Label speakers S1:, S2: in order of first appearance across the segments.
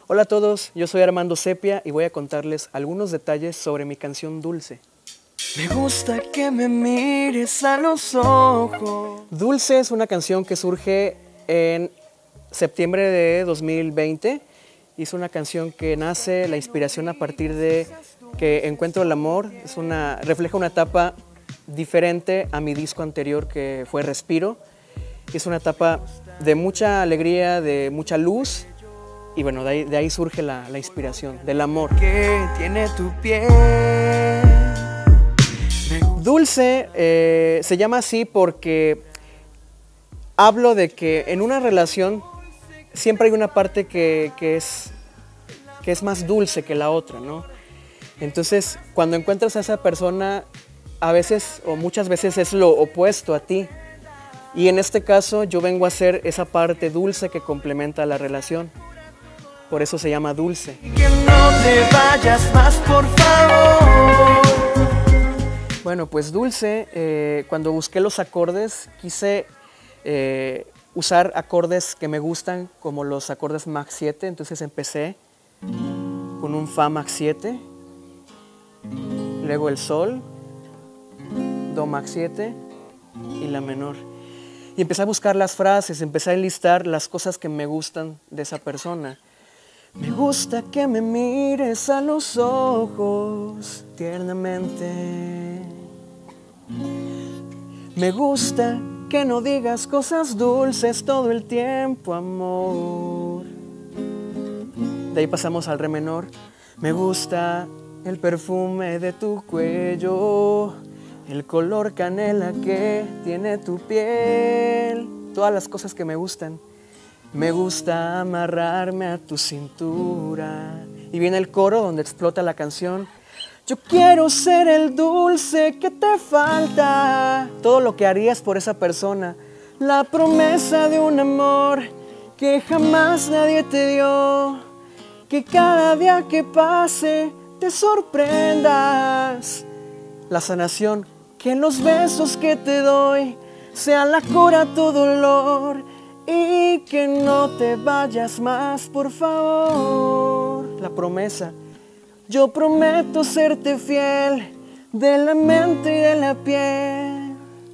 S1: Hola a todos, yo soy Armando Sepia y voy a contarles algunos detalles sobre mi canción Dulce.
S2: Me gusta que me mires a los ojos.
S1: Dulce es una canción que surge en septiembre de 2020. Es una canción que nace la inspiración a partir de que encuentro el amor. Refleja una etapa diferente a mi disco anterior que fue Respiro. Es una etapa de mucha alegría, de mucha luz. Y bueno, de ahí surge la inspiración, del amor.
S2: Que tiene tu piel.
S1: Dulce se llama así porque hablo de que en una relación siempre hay una parte que es más dulce que la otra, ¿no? Entonces, cuando encuentras a esa persona, a veces o muchas veces es lo opuesto a ti. Y en este caso yo vengo a ser esa parte dulce que complementa la relación. Por eso se llama Dulce.
S2: Que no te vayas más, por favor.
S1: Bueno, pues Dulce, cuando busqué los acordes, quise usar acordes que me gustan, como los acordes Mach 7. Entonces empecé con un Fa Mach 7, luego el Sol, Do Mach 7 y La menor. Y empecé a buscar las frases, empecé a enlistar las cosas que me gustan de esa persona. Me gusta que me mires a los ojos tiernamente. Me gusta que no digas cosas dulces todo el tiempo, amor. De ahí pasamos al Re menor. Me gusta el perfume de tu cuello, el color canela que tiene tu piel. Todas las cosas que me gustan. Me gusta amarrarme a tu cintura. Y viene el coro donde explota la canción. Yo quiero ser el dulce que te falta. Todo lo que harías por esa persona. La promesa de un amor que jamás nadie te dio. Que cada día que pase te sorprendas. La sanación, que los besos que te doy sean la cura a tu dolor. Y que no te vayas más, por favor. La promesa. Yo prometo serte fiel, de la mente y de la piel.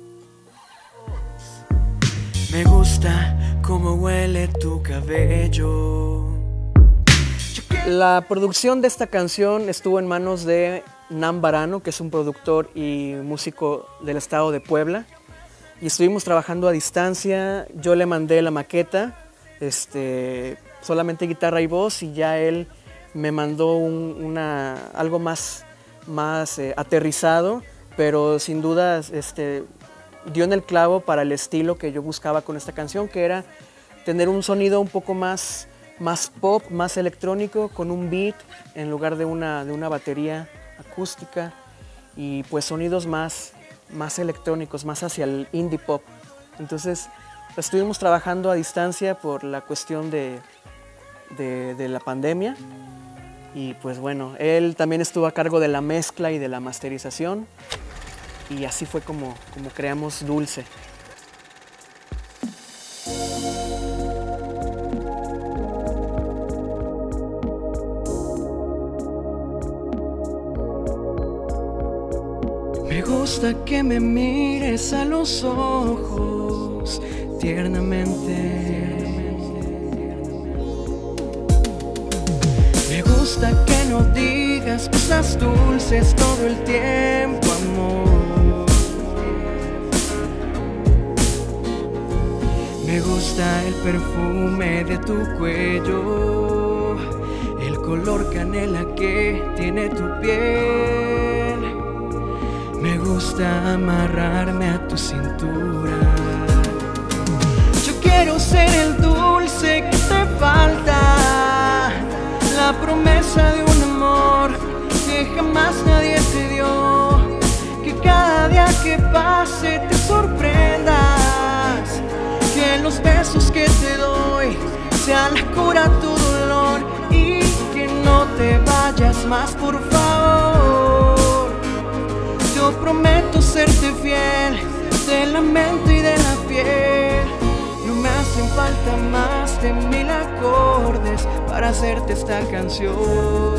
S2: Me gusta cómo huele tu cabello.
S1: La producción de esta canción estuvo en manos de Nan Barano, que es un productor y músico del estado de Puebla. Y estuvimos trabajando a distancia. Yo le mandé la maqueta, solamente guitarra y voz, y ya él me mandó algo más aterrizado, pero sin duda dio en el clavo para el estilo que yo buscaba con esta canción, que era tener un sonido un poco más pop, más electrónico, con un beat en lugar de una batería acústica, y pues sonidos más electrónicos, más hacia el indie pop. Entonces estuvimos trabajando a distancia por la cuestión de la pandemia. Y pues bueno, él también estuvo a cargo de la mezcla y de la masterización. Y así fue como creamos Dulce.
S2: Me gusta que me mires a los ojos tiernamente. Me gusta que no digas cosas dulces todo el tiempo, amor. Me gusta el perfume de tu cuello, el color canela que tiene tu piel. Me gusta amarrarme a tu cintura. Yo quiero ser el dulce que te falta, la promesa de un amor que jamás nadie te dio. Que cada día que pase te sorprendas. Que los besos que te doy sean la cura a tu dolor. Y que no te vayas más, por favor. Yo prometo serte fiel, de la mente y de la piel. No me hace hacen falta más de 1000 acordes para hacerte esta canción.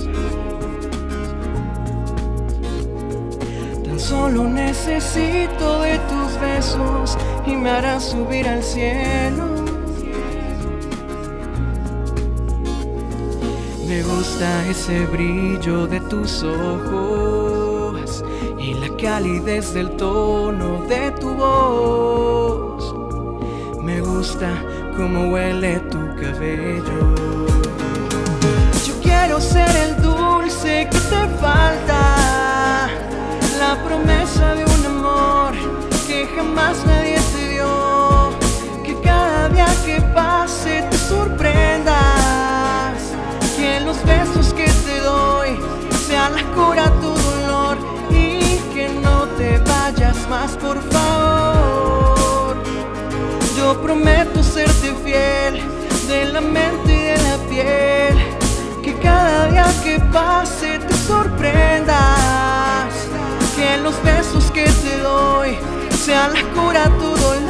S2: Tan solo necesito de tus besos y me harás subir al cielo. Me gusta ese brillo de tus ojos y la calidez del tono de tu voz. Me gusta cómo huele tu cabello. Yo quiero ser el dulce que te falta, la promesa de un amor que jamás nadie te dio. Que cada día que pase te sorprendas, que los besos que te doy sean la cura a tu dolor y que no te vayas más, por favor. Yo prometo serte fiel de la mente y de la piel, que cada día que pase te sorprendas, que los besos que te doy sean la cura a tu dolor